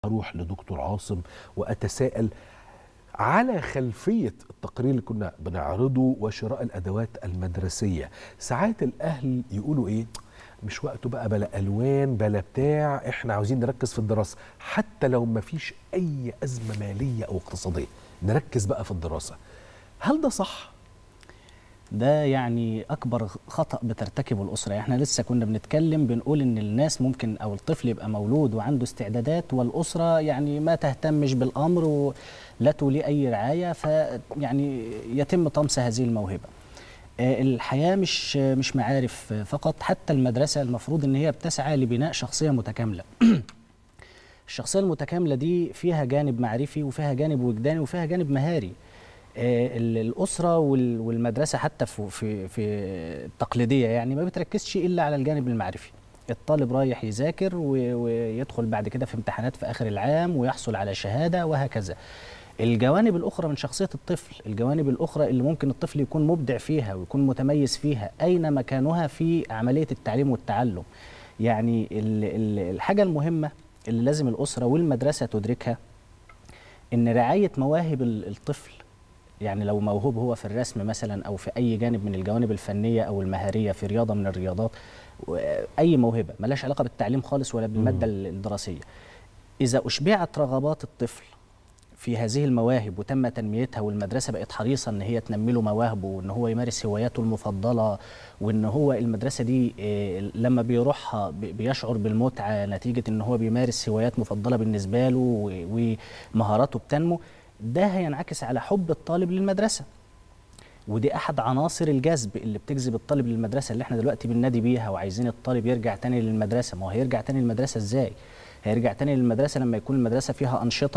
أروح لدكتور عاصم وأتساءل على خلفية التقرير اللي كنا بنعرضه وشراء الأدوات المدرسية. ساعات الأهل يقولوا إيه، مش وقته بقى، بلا ألوان بلا بتاع، إحنا عاوزين نركز في الدراسة حتى لو ما فيش أي أزمة مالية أو اقتصادية، نركز بقى في الدراسة. هل ده صح؟ ده يعني أكبر خطأ بترتكبه الأسرة. يعني احنا لسه كنا بنتكلم بنقول إن الناس ممكن أو الطفل يبقى مولود وعنده استعدادات، والأسرة يعني ما تهتمش بالأمر ولا تولي أي رعاية، فيعني يتم طمس هذه الموهبة. الحياة مش معارف فقط، حتى المدرسة المفروض إن هي بتسعى لبناء شخصية متكاملة. الشخصية المتكاملة دي فيها جانب معرفي وفيها جانب وجداني وفيها جانب مهاري. الأسرة والمدرسة حتى في التقليدية يعني ما بتركزش إلا على الجانب المعرفي. الطالب رايح يذاكر ويدخل بعد كده في امتحانات في آخر العام ويحصل على شهادة وهكذا. الجوانب الأخرى من شخصية الطفل، الجوانب الأخرى اللي ممكن الطفل يكون مبدع فيها ويكون متميز فيها، أين مكانها في عملية التعليم والتعلم؟ يعني الحاجة المهمة اللي لازم الأسرة والمدرسة تدركها إن رعاية مواهب الطفل، يعني لو موهوب هو في الرسم مثلا أو في أي جانب من الجوانب الفنية أو المهارية في رياضة من الرياضات، أي موهبة ملاش علاقة بالتعليم خالص ولا بالمادة الدراسية، إذا أشبعت رغبات الطفل في هذه المواهب وتم تنميتها والمدرسة بقت حريصة ان هي تنمي له مواهبه وان هو يمارس هواياته المفضلة، وان هو المدرسة دي لما بيروحها بيشعر بالمتعة نتيجة ان هو بيمارس هوايات مفضلة بالنسبة له ومهاراته بتنمو، ده هينعكس على حب الطالب للمدرسة. ودي احد عناصر الجذب اللي بتجذب الطالب للمدرسة اللي احنا دلوقتي بننادي بيها وعايزين الطالب يرجع تاني للمدرسة. ما هو هيرجع تاني للمدرسة ازاي؟ هيرجع تاني للمدرسة لما يكون المدرسة فيها أنشطة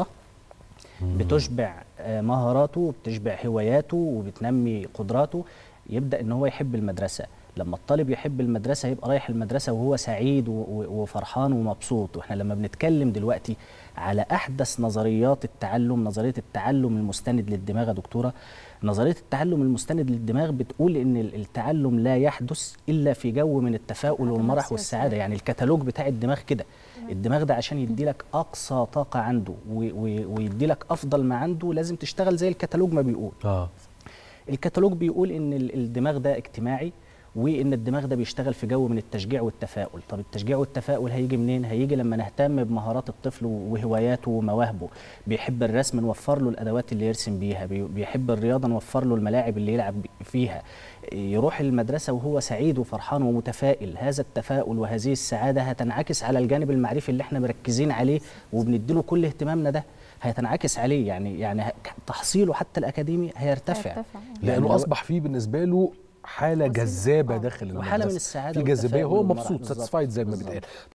بتشبع مهاراته وبتشبع هواياته وبتنمي قدراته، يبدأ ان هو يحب المدرسة. لما الطالب يحب المدرسة يبقى رايح المدرسة وهو سعيد وفرحان ومبسوط. واحنا لما بنتكلم دلوقتي على أحدث نظريات التعلم، نظرية التعلم المستند للدماغ يا دكتورة، نظرية التعلم المستند للدماغ بتقول ان التعلم لا يحدث إلا في جو من التفاؤل والمرح والسعادة. يعني الكتالوج بتاع الدماغ كده، الدماغ ده عشان يديلك أقصى طاقة عنده ويديلك أفضل ما عنده لازم تشتغل زي الكتالوج ما بيقول. الكتالوج بيقول ان الدماغ ده اجتماعي، وان الدماغ ده بيشتغل في جو من التشجيع والتفاؤل. طب التشجيع والتفاؤل هيجي منين؟ هيجي لما نهتم بمهارات الطفل وهواياته ومواهبه. بيحب الرسم نوفر له الادوات اللي يرسم بيها، بيحب الرياضه نوفر له الملاعب اللي يلعب فيها، يروح المدرسه وهو سعيد وفرحان ومتفائل. هذا التفاؤل وهذه السعاده هتنعكس على الجانب المعرفي اللي احنا مركزين عليه وبنديله كل اهتمامنا، ده هيتنعكس عليه. يعني تحصيله حتى الأكاديمي هيرتفع لأنه أصبح فيه بالنسبة له حالة جذابة داخل المدرسة، وحالة من السعادة في جاذبية، هو مبسوط بالظبط. ساتسفايد زي ما بتقال.